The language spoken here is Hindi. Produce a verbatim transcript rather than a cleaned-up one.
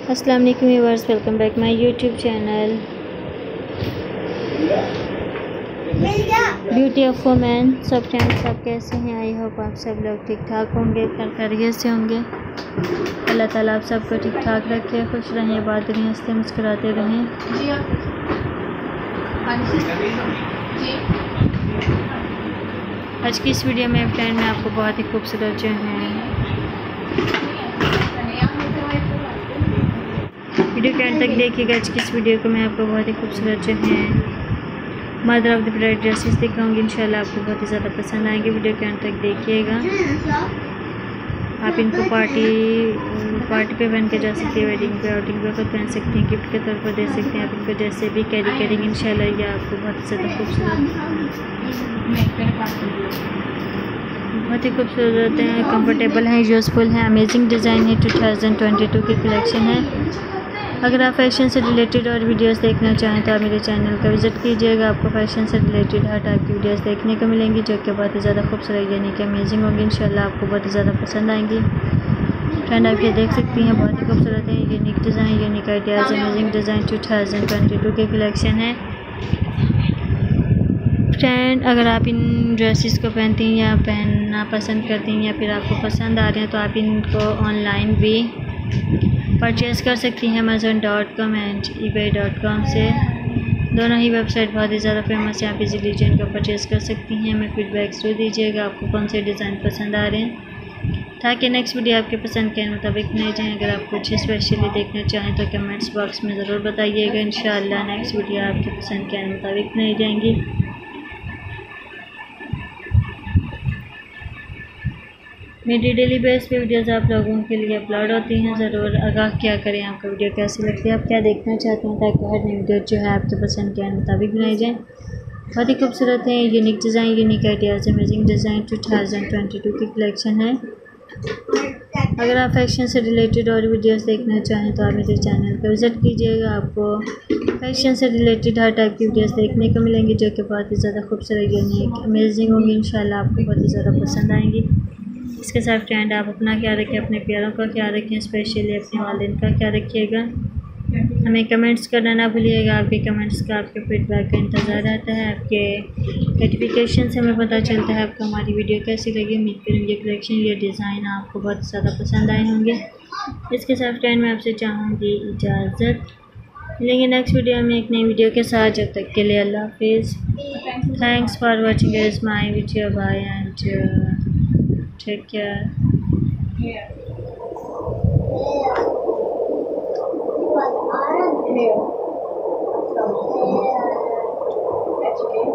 अस्सलाम वालेकुम viewers, welcome back my YouTube channel beauty of women. सब फ्रेंड्स सब कैसे हैं? आई होप आप सब लोग ठीक ठाक होंगे, खैरियत से होंगे। अल्लाह ताला आप सबको ठीक ठाक रखे, खुश रहें, बात रहें, हंसते मुस्कुराते रहें। आज की इस वीडियो में फ्रेंड मैं आपको बहुत ही खूबसूरत जो है वीडियो के एंड तक देखिएगा। आज की इस वीडियो को मैं आपको बहुत ही खूबसूरत जो है mother of the bride dresses दिखाऊंगी। इंशाल्लाह आपको बहुत ही ज़्यादा पसंद आएंगे। वीडियो के एंड तक देखिएगा। आप इनको पार्टी पार्टी पे पहन के जा सकते हैं, वेडिंग पे, आउटिंग पे खुद पहन सकते हैं, गिफ्ट के तौर पर दे सकते हैं। आप इनको जैसे भी कैरी करेंगे इंशाल्लाह ये आपको बहुत ही ज़्यादा खूबसूरत बहुत ही खूबसूरत हैं, कंफर्टेबल हैं, यूज़फुल हैं, अमेजिंग डिज़ाइन है। टू थाउजेंड ट्वेंटी टू की कलेक्शन है। अगर आप फैशन से रिलेटेड और वीडियोस देखना चाहें तो आप मेरे चैनल का विज़िट कीजिएगा। आपको फैशन से रिलेटेड हर टाइप की वीडियोस देखने को मिलेंगी जो कि बहुत ही ज़्यादा खूबसूरत यानी कि अमेजिंग होंगी। इंशाल्लाह आपको बहुत ही ज़्यादा पसंद आएंगी। ट्रेंड आप ये देख सकती हैं, बहुत ही खूबसूरत है, unique design, unique ideas, amazing design two thousand twenty two की कलेक्शन है। फ्रेंड अगर आप इन ड्रेसेस को पहनती हैं या पहनना पसंद करती हैं या फिर आपको पसंद आ रहे हैं तो आप इनको ऑनलाइन भी परचेज़ कर सकती हैं Amazon dot com and eBay dot com से। दोनों ही वेबसाइट बहुत ही ज़्यादा फेमस है, आप इजीली इनको परचेज़ कर सकती हैं। हमें फीडबैक ज़रूर दीजिएगा आपको कौन से डिज़ाइन पसंद आ रहे हैं ताकि नेक्स्ट वीडियो आपके पसंद के मुताबिक नहीं जाए। अगर आप कुछ स्पेशली देखना चाहें तो कमेंट्स बॉक्स में ज़रूर बताइएगा। इंशाअल्लाह नेक्स्ट वीडियो आपके पसंद के मुताबिक नहीं जाएंगी। मेरी डेली बेस पे वीडियोज़ आप लोगों के लिए अपलोड होती हैं। ज़रूर आगाह क्या करें आपको वीडियो कैसी लगती है, आप क्या देखना चाहते हैं ताकि हर नई वीडियो जो है आपके पसंद के मुताबिक बनाई जाए। बहुत ही खूबसूरत है, unique design, unique ideas, amazing design two thousand twenty two की कलेक्शन है। अगर आप फैशन से रिलेटेड और वीडियोस देखना चाहें तो आप मेरे चैनल पर विज़िट कीजिएगा। आपको फैशन से रिलेटेड हर टाइप की वीडियोस देखने को मिलेंगी जो कि बहुत ही ज़्यादा खूबसूरत, यूनिक, अमेजिंग होंगी। इंशाल्लाह आपको बहुत ही ज़्यादा पसंद आएंगी। इसके साथ फ्रेंड आप अपना ख्याल रखें, अपने प्यारों का ख्याल रखें, स्पेशली अपने वालिदैन का ख्याल रखिएगा। हमें कमेंट्स करना ना भूलिएगा। आपके कमेंट्स का, आपके फीडबैक का इंतज़ार रहता है। आपके नोटिफिकेशन से हमें पता चलता है आपको हमारी वीडियो कैसी लगी। उम्मीद करेंगे कलेक्शन या डिज़ाइन आपको बहुत ज़्यादा पसंद आए होंगे। इसके साथ फ्रेंड मैं आपसे चाहूँगी इजाज़त, मिलेंगे नेक्स्ट वीडियो में एक नई वीडियो के साथ। जब तक के लिए अल्लाह हाफिज़। Thanks for watching is my video bye and take care. Yeah. Yeah.